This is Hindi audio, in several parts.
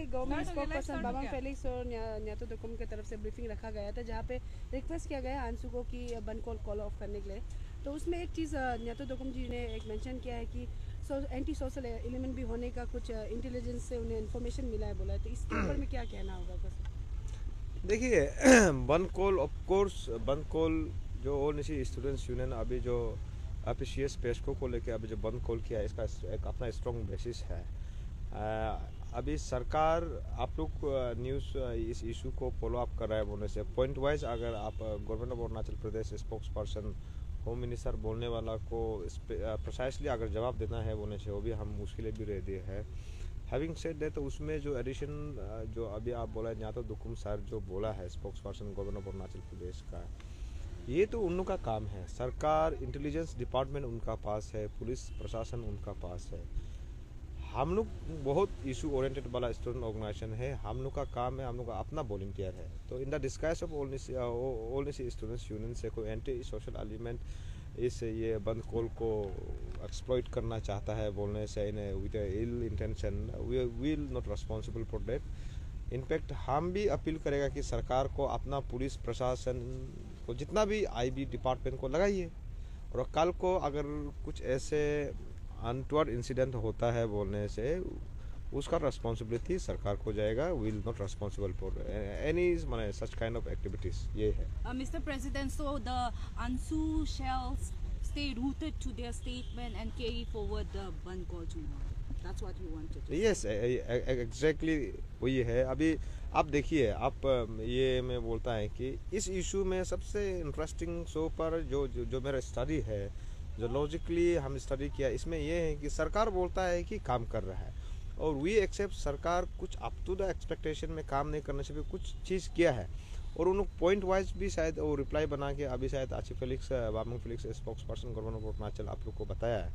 Government spoke person Bamang Felix और न्यातो दुकुम की तरफ से ब्रीफिंग रखा गया था, जहाँ पे रिक्वेस्ट किया गया आंसू को कि बंद कॉल ऑफ करने के लिए। तो उसमें एक चीज़ न्यातो दुकुम जी ने एक मेंशन किया है कि एंटी सोशल एलिमेंट भी होने का कुछ इंटेलिजेंस से उन्हें इन्फॉर्मेशन मिला है, बोला है। तो इसके ऊपर में क्या कहना होगा कुछ? देखिए, बंद कॉल ऑफ कोर्स, बंद कॉल जो ऑल स्टूडेंट्स यूनियन अभी जो एपीसीएस पेस्को को लेकर अभी जो बंद कॉल किया है, इसका एक अपना स्ट्रॉन्ग बेसिस है। अभी सरकार आप लोग न्यूज़ इस इशू को फॉलो अप कर रहा है बोलने से पॉइंट वाइज, अगर आप government of Arunachal Pradesh spokesperson home minister बोलने वाला को प्रिसाइसली अगर जवाब देना है बोलने से, वो भी हम उसके लिए भी रेडी है। हैविंग सेड दैट, तो उसमें जो एडिशन जो अभी आप बोला न्यातो दुकुम सर जो बोला है spokesperson government of Arunachal Pradesh का, ये तो उन लोग का काम है। सरकार इंटेलिजेंस डिपार्टमेंट उनका पास है, पुलिस प्रशासन उनका पास है। हम लोग बहुत इशू ओरिएंटेड वाला स्टूडेंट ऑर्गेनाइजेशन है, हम लोग का काम है, हम लोग का अपना वॉलंटियर है। तो in the disguise of all students union से कोई एंटी सोशल एलिमेंट इस ये बंद कॉल को एक्सप्लॉइट करना चाहता है बोलने से with ill intention, we will not responsible for that. In fact हम भी अपील करेगा कि सरकार को अपना पुलिस प्रशासन को जितना भी आईबी डिपार्टमेंट को लगाइए, और कल को अगर कुछ ऐसे अनटवर्ड इंसिडेंट होता है बोलने से उसका रिस्पॉन्सिबिलिटी सरकार को जाएगा। Will not responsible for any माने सच काइंड ऑफ एक्टिविटीज। ये है मिस्टर प्रेसिडेंट, सो द आंसू शैल stay rooted to their statement and carry forward the ban call tomorrow. That's what you wanted to yes, exactly वही है। अभी आप देखिए, आप ये मैं बोलता है कि इस इशू में सबसे इंटरेस्टिंग सो पर जो मेरा स्टडी है, जो लॉजिकली हम स्टडी किया, इसमें ये है कि सरकार बोलता है कि काम कर रहा है, और वी एक्सेप्ट सरकार कुछ अप टू द एक्सपेक्टेशन में काम नहीं करने से भी कुछ चीज़ किया है, और उन पॉइंट वाइज भी शायद वो रिप्लाई बना के अभी शायद Asif Felix Bamang Felix spokesperson government of Arunachal आप लोग को बताया है।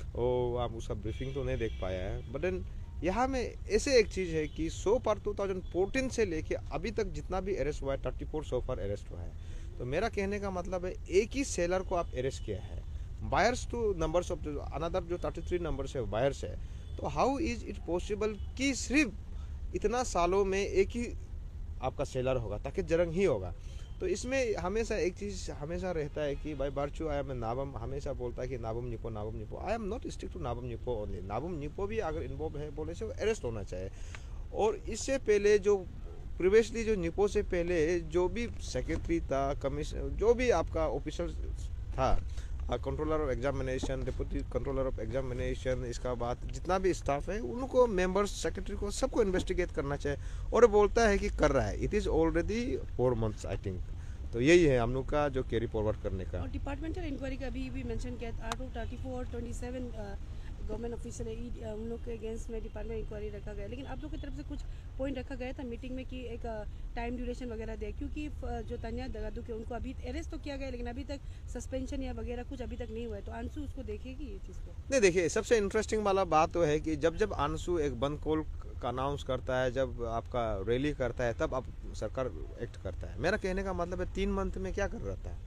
वो आप उसका ब्रीफिंग तो नहीं देख पाया है, बट देन यहाँ में ऐसे एक चीज़ है कि सो फार 2014 से लेके अभी तक जितना भी अरेस्ट हुआ है 34 सो फार अरेस्ट हुआ है। तो मेरा कहने का मतलब है एक ही सेलर को आप अरेस्ट किया है, buyers two numbers of another जो 33 नंबर्स है बायर्स है। तो हाउ इज इट पॉसिबल कि सिर्फ इतना सालों में एक ही आपका सेलर होगा, ताकि जरंग ही होगा। तो इसमें हमेशा एक चीज़ हमेशा रहता है कि भाई बारचू आई एम नाबम हमेशा बोलता है कि Nabam Nipo. I am not stick to Nabam Nipo only. Nabam Nipo भी अगर इन्वॉल्व है बोले से अरेस्ट होना चाहिए। और इससे पहले जो प्रीवियसली जो निपो से पहले जो भी सेक्रेटरी था, कमिश्नर, जो भी आपका ऑफिसर था, controller of examination, deputy controller of examination, इसका बाद जितना भी स्टाफ है उनको मेंबर्स, सेक्रेटरी को सबको इन्वेस्टिगेट करना चाहिए, और बोलता है कि कर रहा है। It is already 4 months I think. तो यही है हम लोग का जो कैरी फॉरवर्ड करने का। और डिपार्टमेंटल इंक्वायरी का भी मेंशन किया, आर्टिकल 34 और 27 गवर्नमेंट ऑफिशियल है, उन लोग के अगेंस्ट में डिपार्टमेंट इंक्वायरी रखा गया। लेकिन आप लोग की तरफ से कुछ पॉइंट रखा गया था मीटिंग में कि एक टाइम ड्यूरेशन वगैरह दिया, क्योंकि जो तान्या दगादू के उनको अभी अरेस्ट तो किया गया, लेकिन अभी तक सस्पेंशन या वगैरह कुछ अभी तक नहीं हुआ है। तो आंसू उसको देखेगी ये चीज़ को? नहीं, देखिए सबसे इंटरेस्टिंग वाला बात तो है कि जब आंसू एक बंद कॉल का अनाउंस करता है, जब आपका रैली करता है, तब आप सरकार एक्ट करता है। मेरा कहने का मतलब है 3 मंथ में क्या कर रहा था?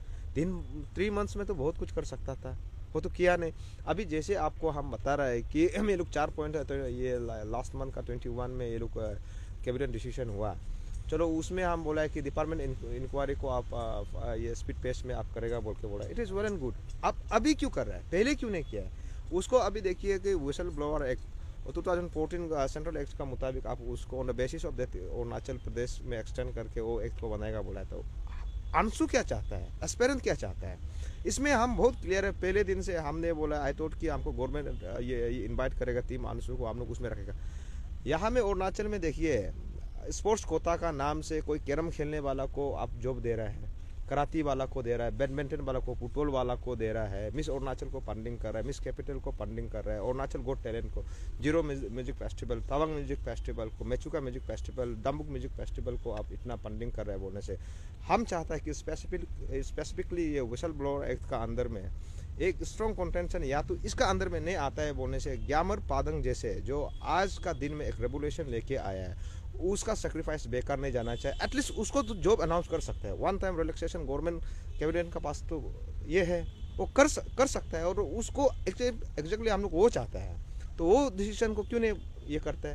3 months में तो बहुत कुछ कर सकता था, वो तो किया नहीं। अभी जैसे आपको हम बता रहे हैं कि ये लोग 4 पॉइंट है, तो ये लास्ट मंथ का 21 में ये लोग कैबिनेट डिसीजन हुआ। चलो उसमें हम बोला है कि डिपार्टमेंट इंक्वायरी को आप ये स्पीड पेस में आप करेगा बोल के बोला। It is well and good. आप अभी क्यों कर रहा है, पहले क्यों नहीं किया है उसको? अभी देखिए कि whistle blower act 2014 central act का मुताबिक आप उसको on the basis of that Arunachal Pradesh में एक्सटेंड करके वो एक्ट को बनाएगा बोला है। तो आंसू क्या चाहता है, एस्पेरेंट क्या चाहता है, इसमें हम बहुत क्लियर है। पहले दिन से हमने बोला आई थॉट कि हमको गवर्नमेंट ये इनवाइट करेगा टीम आंसू को, हम लोग उसमें रखेगा। यहाँ में अरुणाचल में देखिए स्पोर्ट्स कोटा का नाम से कोई कैरम खेलने वाला को आप जॉब दे रहा है, कराती वाला को दे रहा है, बैडमिंटन वाला को, फुटबॉल वाला को दे रहा है, मिस अरुणाचल को फंडिंग कर रहा है, मिस कैपिटल को फंडिंग कर रहा है, अरुणाचल गोट टैलेंट को, Ziro music festival, Tawang music festival को, Mechuka music festival, Dambuk music festival को आप इतना फंडिंग कर रहे हैं बोलने से हम चाहता है कि स्पेसिफिकली ये विसल ब्लोअर एक्ट का अंदर में एक स्ट्रॉन्ग कंटेंशन या तो इसका अंदर में नहीं आता है बोलने से ग्यामर पादंग जैसे जो आज का दिन में एक रेगुलेशन लेके आया है, उसका सेक्रीफाइस बेकार नहीं जाना चाहिए। एटलीस्ट उसको तो जॉब अनाउंस कर सकता है। 1 टाइम रिलैक्सेशन गवर्नमेंट कैबिनेट का पास तो ये है, वो कर सकता है, और उसको एग्जैक्टली हम लोग वो चाहता है। तो वो डिसीजन को क्यों नहीं ये करता है?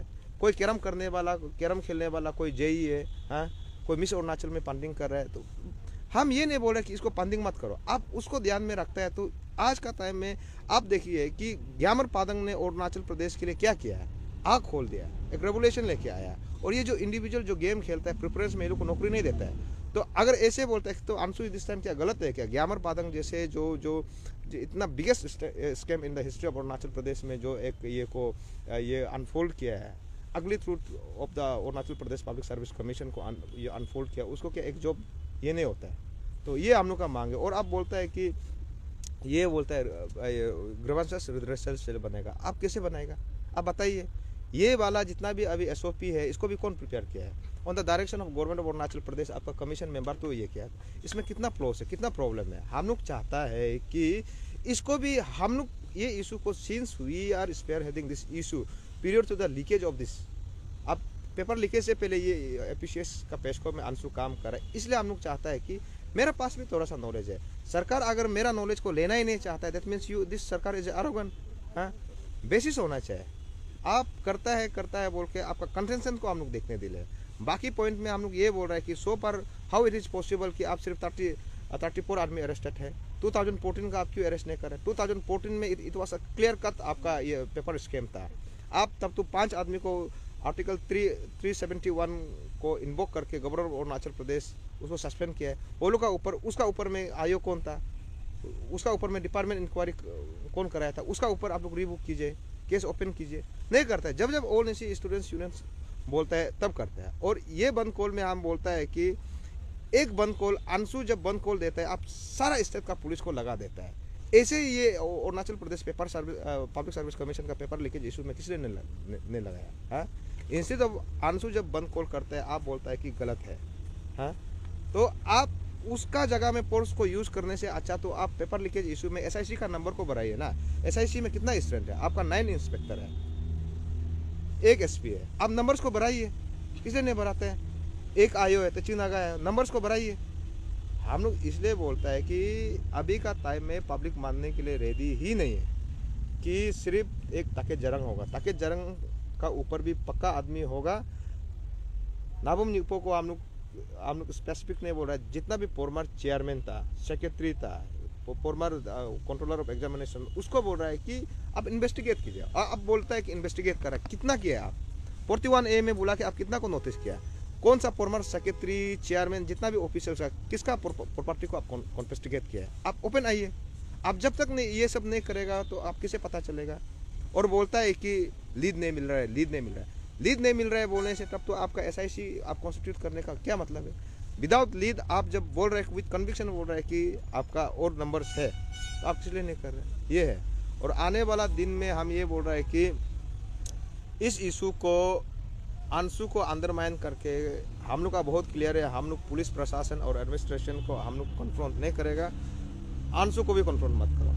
कोई कैरम करने वाला, कैरम खेलने वाला कोई जेई है, हाँ, कोई मिस अरुणाचल में फंडिंग कर रहा है, तो हम ये नहीं बोल रहे कि इसको फंडिंग मत करो, आप उसको ध्यान में रखता है। तो आज का टाइम में आप देखिए कि ग्यामर पादंग ने अरुणाचल प्रदेश के लिए क्या किया है, आँख खोल दिया, एक रेगुलेशन लेके आया। और ये जो इंडिविजुअल जो गेम खेलता है प्रेफरेंस में, ये लोग को नौकरी नहीं देता है। तो अगर ऐसे बोलते हैं तो अंशु दिस टाइम क्या गलत है क्या? ग्यामर पादंग जैसे जो इतना biggest scam in the history of Arunachal Pradesh में जो एक ये अनफोल्ड किया है, ugly truth of the Arunachal Pradesh public service commission को ये अनफोल्ड किया, उसको क्या एक जॉब ये नहीं होता है। तो ये हम लोग का मांग है। और आप बोलता है कि ये बोलता है ग्रीवेंसेस रिड्रेसल सेल बनेगा, आप कैसे बनाएगा आप बताइए? ये वाला जितना भी अभी एसओपी है इसको भी कौन प्रिपेयर किया है? On the direction of government of Arunachal Pradesh आपका कमीशन मेंबर तो ये किया, इसमें कितना फ्लॉस है, कितना प्रॉब्लम है। हम लोग चाहता है कि इसको भी हम लोग ये इशू को, since we are spearheading this issue period to the leakage of this, अब पेपर लीकेज से पहले ये एपीसीएस का पेशको में अंशु काम कर रहा है, इसलिए हम लोग चाहता है कि मेरे पास भी थोड़ा सा नॉलेज है। सरकार अगर मेरा नॉलेज को लेना ही नहीं चाहता है, दैट मीन्स यू दिस सरकार इज एरोगेंट। हाँ, बेसिस होना चाहिए। आप करता है बोल के आपका कंटेंशन को हम लोग देखने दिले। बाकी पॉइंट में हम लोग ये बोल रहे हैं कि सो पर हाउ इट इज पॉसिबल कि आप सिर्फ 34 आदमी अरेस्टेड है, 2014 का आप क्यों अरेस्ट नहीं कर रहे? 2014 में it was a clear cut आपका ये पेपर स्कैम था। आप तब तो 5 आदमी को आर्टिकल 371 को इन्वोक करके गवर्नर ऑफ अरुणाचल प्रदेश उसको सस्पेंड किया है। वो लोग का ऊपर, उसका ऊपर में आयोग कौन था, उसका ऊपर में डिपार्टमेंट इंक्वायरी कौन कराया था, उसका ऊपर आप लोग रीबुक कीजिए, केस ओपन कीजिए। नहीं करता है। जब ऑल एसी स्टूडेंट्स यूनियंस बोलता है तब करता है। और ये बंद कॉल में हम बोलता है कि एक बंद कॉल, अंशु जब बंद कॉल देता है आप सारा स्टेट का पुलिस को लगा देता है। ऐसे ही ये Arunachal Pradesh paper service public service commission का पेपर लीकेज इशू में किसी ने नहीं लगाया। हाँ, इंस्टेड ऑफ अंशु जब बंद कॉल करता है आप बोलता है कि गलत है। हाँ, तो आप उसका जगह में फोर्स को यूज करने से अच्छा तो आप पेपर लीकेज इशू में एसआईसी का नंबर को बढ़ाइए ना। एसआईसी में कितना स्ट्रेंथ है आपका? 9 इंस्पेक्टर है, 1 एसपी है, आप नंबर्स को बढ़ाइए। किसने नहीं बढ़ाते हैं? एक आयो है तो चिनागा है, नंबर्स को बढ़ाइए। हम लोग इसलिए बोलता है कि अभी का टाइम में पब्लिक मानने के लिए रेडी ही नहीं है कि सिर्फ एक ताके जरंग होगा। ताके जरंग का ऊपर भी पक्का आदमी होगा। नाबम निपो को हम लोग स्पेसिफिक नहीं बोल रहा है, जितना भी फॉर्मर चेयरमैन था, सेक्रेटरी था, फॉर्मर कंट्रोलर ऑफ एग्जामिनेशन, उसको बोल रहा है कि आप इन्वेस्टिगेट कीजिए। अब बोलता है कि इन्वेस्टिगेट करा, कितना किया आप? 41A में बोला कि आप कितना को नोटिस किया? कौन सा फॉर्मर सेक्रेटरी, चेयरमैन, जितना भी ऑफिसर्स है, किसका प्रॉपर्टी को आप कॉन्फिस्टिगेट किया है? आप ओपन आइए। आप जब तक नहीं ये सब नहीं करेगा तो आप किसे पता चलेगा? और बोलता है कि लीड नहीं मिल रहा है, लीड नहीं मिल रहा है। लीड नहीं मिल रहा है बोलने से तब तो आपका एसआईसी आप कॉन्स्टिट्यूट करने का क्या मतलब है? विदाउट लीड आप जब बोल रहे हैं, विद कन्विक्शन बोल रहे हैं कि आपका और नंबर्स है, तो आप इसलिए नहीं कर रहे। ये है। और आने वाला दिन में हम ये बोल रहे हैं कि इस इशू को, अंशु को अंडरमाइन करके हम लोग का बहुत क्लियर है, हम लोग पुलिस प्रशासन और एडमिनिस्ट्रेशन को हम लोग कन्फ्रंट नहीं करेगा। अंशु को भी कन्फ्रंट मत करो।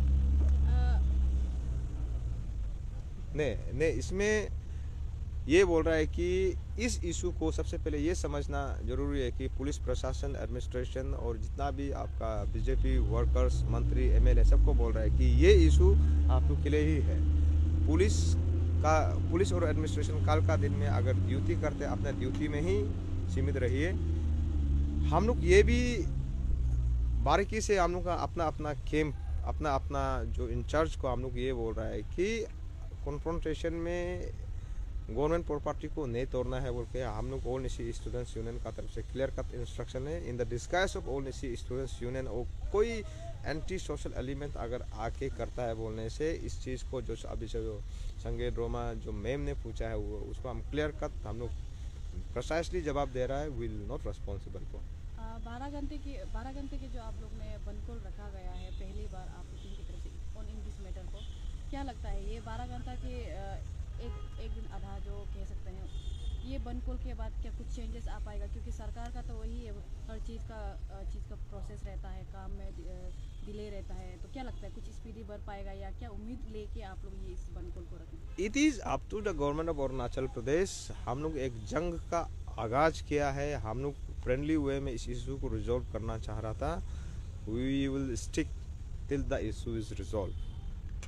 नहीं, इसमें ये बोल रहा है कि इस इशू को सबसे पहले ये समझना जरूरी है कि पुलिस प्रशासन, एडमिनिस्ट्रेशन और जितना भी आपका बीजेपी वर्कर्स, मंत्री, एमएलए सबको बोल रहा है कि ये इशू आप लोग के लिए ही है। पुलिस और एडमिनिस्ट्रेशन कल का दिन में अगर ड्यूटी करते हैं, अपने ड्यूटी में ही सीमित रहिए। हम लोग ये भी बारीकी से हम लोग का अपना कैंप, अपना जो इंचार्ज को हम लोग ये बोल रहा है कि कॉन्फ्रंटेशन में गवर्नमेंट प्रॉपर्टी को नहीं तोड़ना है बोल के हम लोग ऑल एसी स्टूडेंट्स यूनियन का तरफ से क्लियर कट इंस्ट्रक्शन है। In the disguise of all AC students union, और कोई एंटी सोशल एलिमेंट अगर आके करता है बोलने से, इस चीज़ को जो अभी से जो संगे ड्रोमा जो मैम ने पूछा है वो उसको हम क्लियर कट हम लोग प्रिसाइसली जवाब दे रहा है, विल नॉट रिस्पॉन्सिबल फॉर। 12 घंटे के जो आप लोग ने बंद कॉल रखा गया है पहली बार आप लोगों की तरफ से ऑन इन दिस मैटर को, क्या लगता है ये 12 घंटा के एक दिन आधा जो कह सकते हैं, ये बंद कॉल के बाद क्या कुछ चेंजेस आ पाएगा? क्योंकि सरकार का तो वही है, हर चीज़ का प्रोसेस रहता है, काम में डिले रहता है, तो क्या लगता है कुछ स्पीडी बढ़ पाएगा या क्या उम्मीद लेके आप लोग ये इस बंद कॉल को रखें? It is up to the government of Arunachal Pradesh. हम लोग एक जंग का आगाज किया है, हम लोग फ्रेंडली वे में इस इशू को रिजॉल्व करना चाह रहा था। We will stick till the issue is resolve.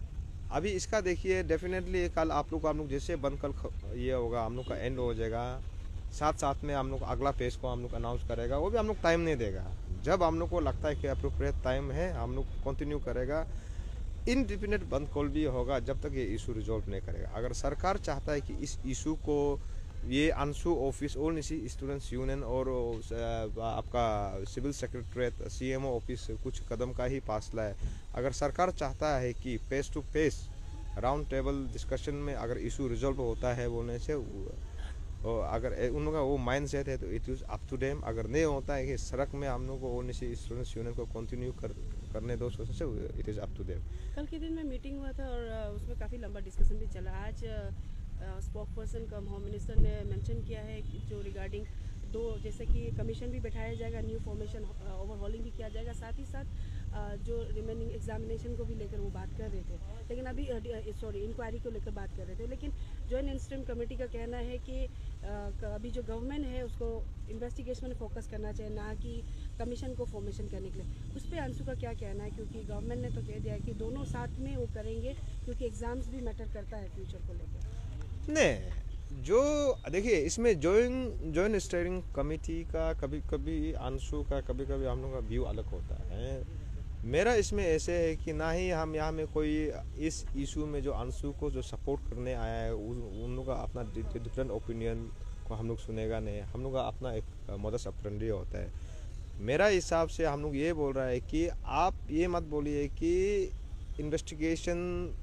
अभी इसका देखिए डेफिनेटली कल आप लोग जैसे बंद कल ये होगा हम लोग का एंड हो जाएगा, साथ साथ में हम लोग अगला पेज को हम लोग अनाउंस करेगा, वो भी हम लोग टाइम नहीं देगा। जब हम लोग को लगता है कि अप्रोप्रिएट टाइम है हम लोग कंटिन्यू करेगा। इंडिपेंडेंट बंद कॉल भी होगा जब तक ये इशू रिजॉल्व नहीं करेगा। अगर सरकार चाहता है कि इस इशू को ये अंशु ऑफिस और निशी स्टूडेंट्स यूनियन और आपका सिविल सेक्रेटरीट CMO ऑफिस कुछ कदम का ही फासला है। अगर सरकार चाहता है कि face to face round table discussion में अगर इशू रिजॉल्व होता है बोलने से, और अगर उन लोगों का वो माइंड सेट है तो it is up to them. अगर नहीं होता है कि सड़क में हम लोग को और निशी स्टूडेंट्स यूनियन को कंटिन्यू करने दो सोचने से, it is up to them. कल के दिन में मीटिंग हुआ था और उसमें काफ़ी लंबा डिस्कशन भी चला। आज spokesperson cum home minister ने मेंशन किया है कि जो रिगार्डिंग दो जैसे कि कमीशन भी बैठाया जाएगा, न्यू फॉर्मेशन ओवरहॉलिंग भी किया जाएगा, साथ ही साथ जो रिमेनिंग एग्जामिनेशन को भी लेकर वो बात कर रहे थे। लेकिन अभी इंक्वायरी को लेकर बात कर रहे थे। लेकिन जॉइंट इंस्ट्रीम कमेटी का कहना है कि अभी जो गवर्नमेंट है उसको इन्वेस्टिगेशन में फोकस करना चाहिए, ना कि कमीशन को फॉर्मेशन करने के लिए। उस पर अंशु का क्या कहना है, क्योंकि गवर्नमेंट ने तो कह दिया है कि दोनों साथ में वो करेंगे, क्योंकि एग्जाम्स भी मैटर करता है फ्यूचर को लेकर। नहीं, जो देखिए इसमें जॉइंट स्टीयरिंग कमेटी का कभी कभी अंशु का कभी कभी हम लोग का व्यू अलग होता है। मेरा इसमें ऐसे है कि ना ही हम यहाँ में कोई इस इशू में जो अंशु को जो सपोर्ट करने आया है उन लोग का अपना डिफरेंट ओपिनियन को हम लोग सुनेगा नहीं। हम लोग का अपना एक मोडस ऑपरेंडी होता है। मेरा हिसाब से हम लोग ये बोल रहा है कि आप ये मत बोलिए कि इन्वेस्टिगेशन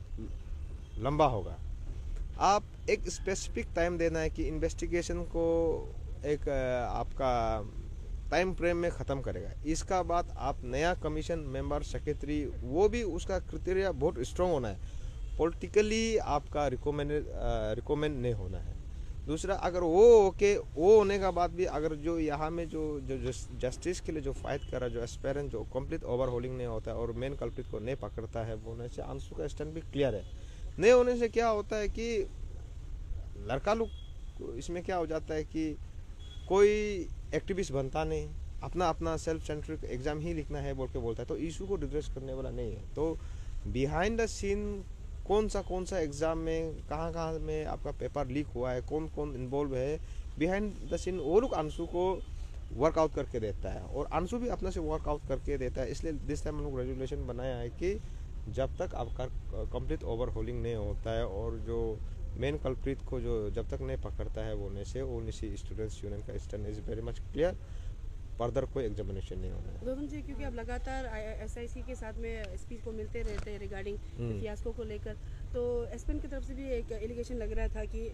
लंबा होगा। आप एक स्पेसिफिक टाइम देना है कि इन्वेस्टिगेशन को एक आपका टाइम फ्रेम में ख़त्म करेगा। इसका बाद आप नया कमीशन मेंबर सेक्रेटरी वो भी उसका क्राइटेरिया बहुत स्ट्रॉन्ग होना है, पॉलिटिकली आपका रिकमेंड नहीं होना है। दूसरा अगर वो होने का बाद भी अगर जो यहाँ में जो जस्टिस के लिए जो फाइट कर रहा है, जो एस्पेरेंट जो कंप्लीट ओवरहोलिंग नहीं होता है और मेन कल्प्रिट को नहीं पकड़ता है बोलने से अंशु का स्टैंड भी क्लियर है। नहीं होने से क्या होता है कि लड़का लोग इसमें क्या हो जाता है कि कोई एक्टिविस्ट बनता नहीं, अपना अपना सेल्फ सेंट्रिक एग्जाम ही लिखना है बोल के बोलता है, तो इशू को डिस्कस करने वाला नहीं है। तो बिहाइंड द सीन कौन सा एग्जाम में कहाँ में आपका पेपर लीक हुआ है, कौन कौन इन्वॉल्व है, बिहाइंड द सीन वो लोग अंशु को वर्कआउट करके देता है और अंशु भी अपने से वर्कआउट करके देता है। इसलिए दिस टाइम हम लोग रेजुलेशन बनाया है कि जब तक आपका कंप्लीट ओवरहोलिंग नहीं होता है और जो मेन कल्प्रिट को जो जब तक नहीं पकड़ता है बोलने से वो निशी स्टूडेंट्स यूनियन का stand is very much clear, further कोई एग्जामिनेशन नहीं होना है। गौतम जी, क्योंकि आप लगातार SIC के साथ में SP को मिलते रहते हैं रिगार्डिंग फियास्को को लेकर, तो SPN की तरफ से भी एक एलिगेशन लग रहा था कि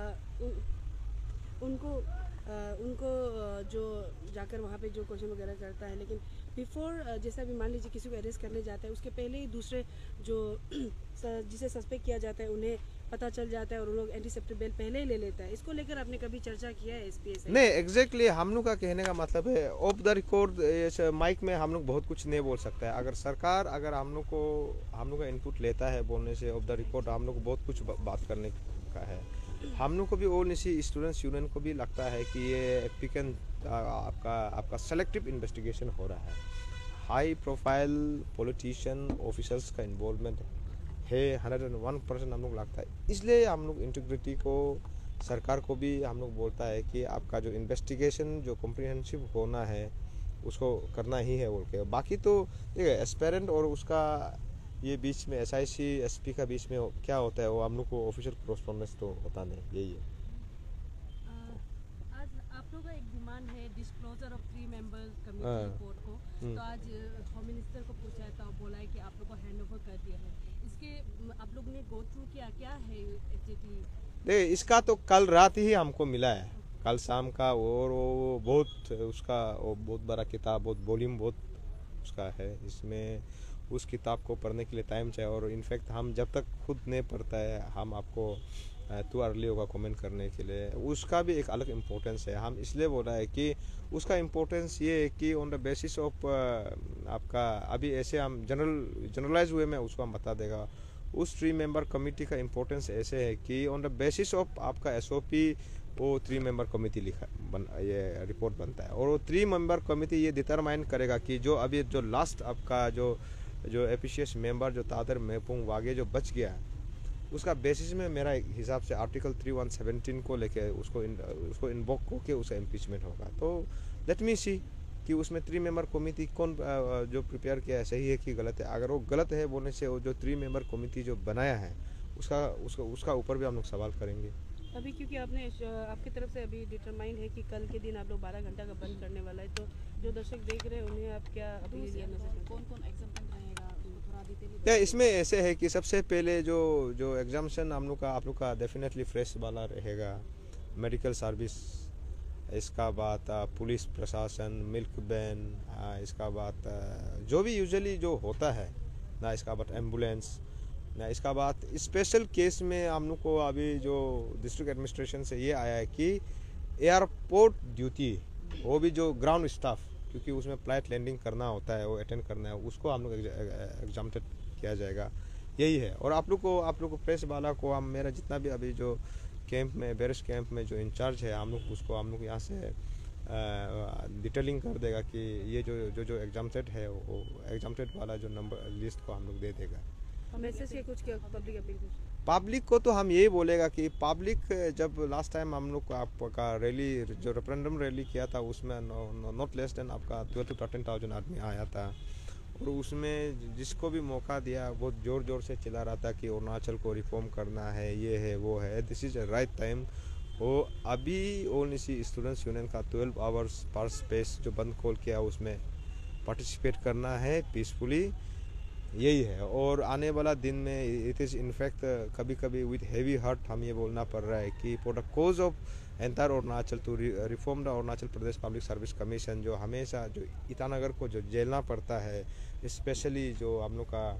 उनको जो जाकर वहाँ पे जो क्वेश्चन वगैरह करता है, लेकिन बिफोर जैसा भी मान लीजिए किसी को अरेस्ट करने जाता है उसके पहले ही दूसरे जो जिसे सस्पेक्ट किया जाता है उन्हें पता चल जाता है और उन लोग एंटीसेप्टिव बेल पहले ही ले लेता है। इसको लेकर आपने कभी चर्चा किया है SPS? नहीं, एग्जैक्टली हम लोग का कहने का मतलब है ऑफ द रिकॉर्ड माइक में हम लोग बहुत कुछ नहीं बोल सकता है। अगर सरकार अगर हम लोग का इनपुट लेता है बोलने से ऑफ द रिकॉर्ड हम लोग को बहुत कुछ बात करने का है। हम लोग को भी और निशी स्टूडेंट्स यूनियन को भी लगता है कि ये एप्लीकेंट आपका सेलेक्टिव इन्वेस्टिगेशन हो रहा है, हाई प्रोफाइल पॉलिटिशियन ऑफिसर्स का इन्वॉल्वमेंट है 101% हम लोग लगता है। इसलिए हम लोग इंटीग्रिटी को सरकार को भी हम लोग बोलता है कि आपका जो इन्वेस्टिगेशन जो कॉम्प्रिहेंसिव होना है उसको करना ही है बोल के। बाकी तो देखिए एस्पेरेंट और उसका ये बीच में SIC SP का बीच में क्या होता है वो हम लोग को ऑफिशियल कॉरेस्पॉन्डेंस तो होता नहीं, यही है। आज आप लोग का एक डिमांड है disclosure of 3 member committee report को, तो आज होम मिनिस्टर को पूछा है तो बोला है कि आप लोग को हैंडओवर कर दिया है। इसके आप लोग ने गो थ्रू किया क्या है एग्जैक्टली? देखिए इसका तो कल रात ही हमको मिला है, कल शाम का, और वो बहुत उसका वो बहुत बड़ा किताब, बहुत वॉल्यूम बहुत उसका है। इसमें उस किताब को पढ़ने के लिए टाइम चाहिए और इनफैक्ट हम जब तक खुद नहीं पढ़ता है हम आपको टू अर्ली होगा कमेंट करने के लिए। उसका भी एक अलग इम्पोर्टेंस है। हम इसलिए बोल रहे हैं कि उसका इम्पोर्टेंस ये है कि ऑन द बेसिस ऑफ आपका अभी ऐसे हम जनरलाइज हुए में उसको हम बता देगा। उस 3 मेंबर कमेटी का इम्पोर्टेंस ऐसे है कि ऑन द बेसिस ऑफ आपका SOP वो 3 मेंबर कमेटी ये रिपोर्ट बनता है और वो 3 मेंबर कमेटी ये डिटरमाइन करेगा कि जो अभी जो लास्ट आपका जो जो एपीसीएस मेंबर जो तादर मेपुंग वागे जो बच गया, उसका बेसिस में मेरा हिसाब से आर्टिकल 3117 को लेके उसको इन्वोक होके उसका इम्पीचमेंट होगा। तो लेट मी सी कि उसमें 3 मेंबर कमेटी कौन जो प्रिपेयर किया है सही है कि गलत है। अगर वो गलत है बोलने से वो जो 3 मेंबर कमेटी जो बनाया है उसका ऊपर भी हम लोग सवाल करेंगे। अभी क्योंकि आपकी तरफ से अभी डिटरमाइन है कि कल के दिन आप लोग 12 घंटा का बंद करने वाला है, तो जो दर्शक देख रहे हैं उन्हें आप क्या अपील या मैसेज कौन कौन एग्जाम्पन रहेगा थोड़ा डिटेल? या इसमें ऐसे है कि सबसे पहले जो एग्जाम्शन आप लोग का डेफिनेटली फ्रेश वाला रहेगा, मेडिकल सर्विस, इसका बाद पुलिस प्रशासन, मिल्क बैन, इसका बाद जो भी यूजुअली जो होता है ना, इसका बाद एम्बुलेंस ना, इसका बाद स्पेशल केस में हम लोग को अभी जो डिस्ट्रिक्ट एडमिनिस्ट्रेशन से ये आया है कि एयरपोर्ट ड्यूटी वो भी जो ग्राउंड स्टाफ, क्योंकि उसमें फ्लाइट लैंडिंग करना होता है, वो अटेंड करना है, उसको हम लोग एग्जाम्प्टेड किया जाएगा, यही है। और आप लोग को प्रेस वाला को हम मेरा जितना भी अभी जो कैंप में बैरिश कैंप में जो इंचार्ज है हम लोग यहाँ से डिटेलिंग कर देगा कि ये जो एग्जाम्प्टेड है वो एग्जाम्प्टेड वाला जो नंबर लिस्ट को हम लोग दे देगा। मैसेज के कुछ क्या पब्लिक अपील? पब्लिक को तो हम यही बोलेगा कि पब्लिक जब लास्ट टाइम हम लोग आपका रैली जो रेफरेंडम रैली किया था उसमें नॉट लेस देन आपका 12 to 13,000 आदमी आया था, और उसमें जिसको भी मौका दिया वो जोर से चिल्ला रहा था कि अरुणाचल को रिफॉर्म करना है, ये है वो है। This is a right time. वो अभी ओनसी स्टूडेंट्स यूनियन का 12 आवर्स पर स्पेस जो बंद खोल किया उसमें पार्टिसिपेट करना है पीसफुली, यही है। और आने वाला दिन में इट इज़ इनफैक्ट कभी कभी विद हेवी हार्ट हम ये बोलना पड़ रहा है कि for the cause of entire Arunachal to reform the Arunachal Pradesh public service commission, जो हमेशा जो ईटानगर को जो झेलना पड़ता है, स्पेशली जो हम लोग का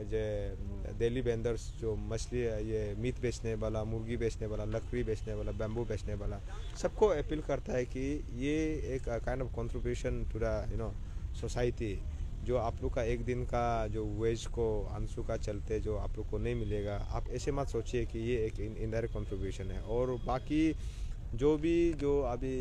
जो दिल्ली वेंडर्स जो मछली ये मीट बेचने वाला, मुर्गी बेचने वाला, लकड़ी बेचने वाला, बैम्बू बेचने वाला, सबको अपील करता है कि ये एक kind of contribution to the society, जो आप लोग का एक दिन का जो वेज को अंशु का चलते जो आप लोग को नहीं मिलेगा, आप ऐसे मत सोचिए कि ये एक इनडायरेक्ट कंट्रीब्यूशन है। और बाकी जो अभी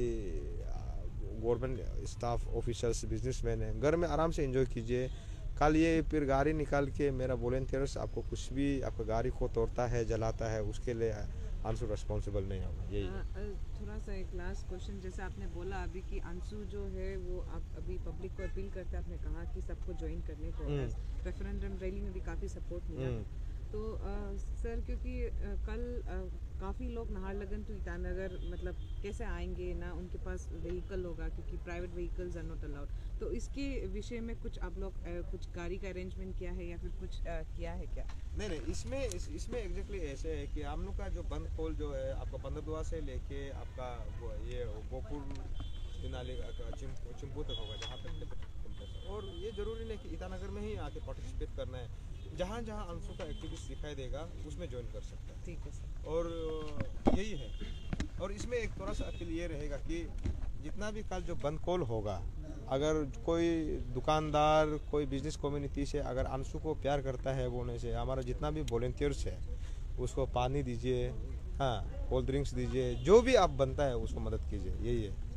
गवर्नमेंट स्टाफ ऑफिसर्स बिजनेसमैन हैं, घर में आराम से एंजॉय कीजिए। कल ये फिर गाड़ी निकाल के मेरा वॉलंटियर्स आपको कुछ भी आपका गाड़ी को तोड़ता है, जलाता है, उसके लिए अंशु रिस्पॉन्सिबल नहीं होगा। यही थोड़ा सा एक लास्ट क्वेश्चन, जैसे आपने बोला अभी कि अंशु जो है वो आप अभी पब्लिक को अपील करते हैं, आपने कहा कि सबको ज्वाइन करने को, रेफरेंडम रैली में भी काफ़ी सपोर्ट मिला। तो सर क्योंकि कल काफ़ी लोग नाहरलगन टू ईटानगर मतलब कैसे आएंगे ना, उनके पास व्हीकल होगा क्योंकि private vehicles are not allowed, तो इसके विषय में कुछ आप लोग कुछ गाड़ी का अरेंजमेंट किया है या फिर कुछ किया है क्या? नहीं, इसमें एग्जैक्टली ऐसे है कि हम लोग का जो बंद खोल जो है आपका बंदरदुआ से लेके आपका ये गोपुर चिंपू तक होगा, जहाँ तक। और ये जरूरी नहीं कि ईटानगर में ही आके पार्टिसिपेट करना है, जहाँ अंशु का एक्टिविटीज दिखाई देगा उसमें ज्वाइन कर सकता है। ठीक है सर। और यही है। और इसमें एक थोड़ा सा अपील ये रहेगा कि जितना भी कल जो बंद कॉल होगा, अगर कोई दुकानदार कोई बिजनेस कम्युनिटी से अगर अंशु को प्यार करता है बोलने से, हमारा जितना भी वॉलंटियर्स है उसको पानी दीजिए, हाँ कोल्ड ड्रिंक्स दीजिए, जो भी आप बनता है उसको मदद कीजिए, यही है।